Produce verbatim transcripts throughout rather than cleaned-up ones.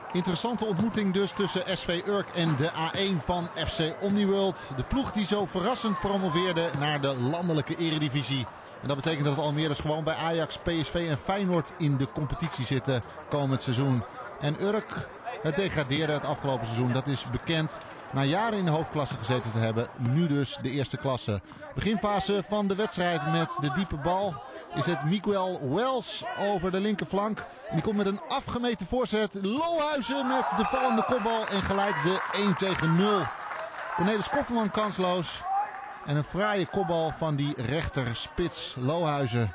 Interessante ontmoeting dus tussen S V Urk en de A één van F C Omniworld. De ploeg die zo verrassend promoveerde naar de landelijke eredivisie. En dat betekent dat Almere dus gewoon bij Ajax, P S V en Feyenoord in de competitie zitten komend seizoen. En Urk, het degradeerde het afgelopen seizoen, dat is bekend. Na jaren in de hoofdklasse gezeten te hebben, nu dus de eerste klasse. Beginfase van de wedstrijd met de diepe bal is het Miguel Wells over de linkerflank. En die komt met een afgemeten voorzet. Lohuizen met de vallende kopbal en gelijk de één tegen nul. Cornelis Kofferman kansloos. En een fraaie kopbal van die rechter spits Lohuizen.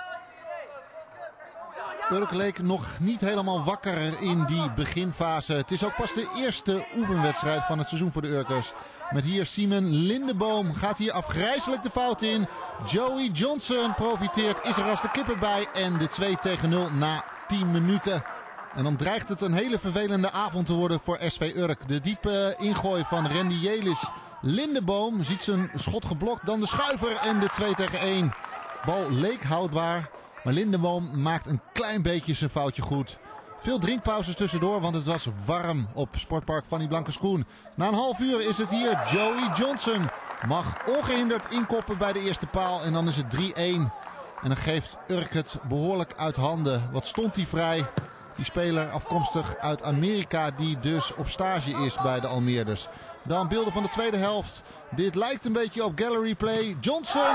Urk leek nog niet helemaal wakker in die beginfase. Het is ook pas de eerste oefenwedstrijd van het seizoen voor de Urkers. Met hier Simon Lindeboom gaat hier afgrijselijk de fout in. Joey Johnson profiteert, is er als de kippen bij. En de twee tegen nul na tien minuten. En dan dreigt het een hele vervelende avond te worden voor S V Urk. De diepe ingooi van Randy Jelis. Lindeboom ziet zijn schot geblokt. Dan de schuiver en de twee tegen één. Bal leek houdbaar. Maar Lindeboom maakt een klein beetje zijn foutje goed. Veel drinkpauzes tussendoor, want het was warm op Sportpark Fanny Blankers-Koen. Na een half uur is het hier Joey Johnson. Mag ongehinderd inkoppen bij de eerste paal en dan is het drie één. En dan geeft Urk het behoorlijk uit handen. Wat stond hij vrij? Die speler afkomstig uit Amerika die dus op stage is bij de Almeerders. Dan beelden van de tweede helft. Dit lijkt een beetje op gallery play. Johnson!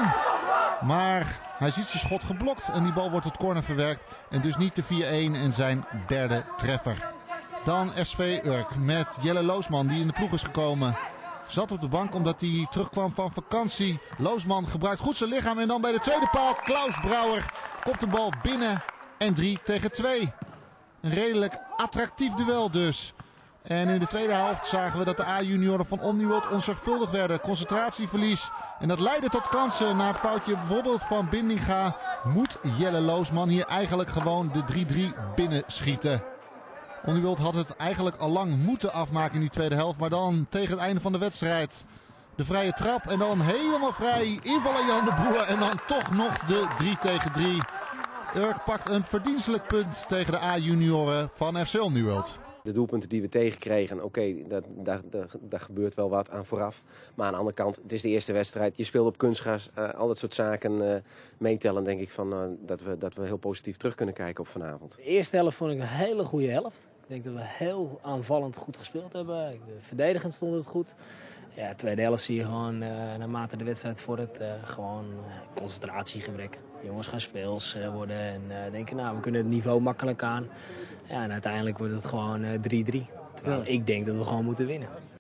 Maar hij ziet zijn schot geblokt en die bal wordt tot corner verwerkt. En dus niet de vier één en zijn derde treffer. Dan S V Urk met Jelle Loosman die in de ploeg is gekomen. Zat op de bank omdat hij terugkwam van vakantie. Loosman gebruikt goed zijn lichaam en dan bij de tweede paal Klaus Brouwer kopt de bal binnen en drie tegen twee. Een redelijk attractief duel dus. En in de tweede helft zagen we dat de A-junioren van Omniworld onzorgvuldig werden. Concentratieverlies. En dat leidde tot kansen. Na het foutje bijvoorbeeld van Bindinga moet Jelle Loosman hier eigenlijk gewoon de drie drie binnenschieten. Omniworld had het eigenlijk al lang moeten afmaken in die tweede helft. Maar dan tegen het einde van de wedstrijd de vrije trap. En dan helemaal vrij invallen Jan de Boer. En dan toch nog de drie tegen drie. Urk pakt een verdienstelijk punt tegen de A-junioren van F C Omniworld. De doelpunten die we tegenkregen, oké, okay, daar, daar, daar gebeurt wel wat aan vooraf. Maar aan de andere kant, het is de eerste wedstrijd. Je speelt op kunstgras, uh, al dat soort zaken uh, meetellen, denk ik van, uh, dat, we, dat we heel positief terug kunnen kijken op vanavond. De eerste helft vond ik een hele goede helft. Ik denk dat we heel aanvallend goed gespeeld hebben. Verdedigend stond het goed. Ja, de tweede helft zie je gewoon, uh, naarmate de wedstrijd vordert, uh, gewoon uh, concentratiegebrek. Jongens gaan speels uh, worden en uh, denken, nou, we kunnen het niveau makkelijk aan. Ja, en uiteindelijk wordt het gewoon drie drie. Uh, Terwijl ja. ik denk dat we gewoon moeten winnen.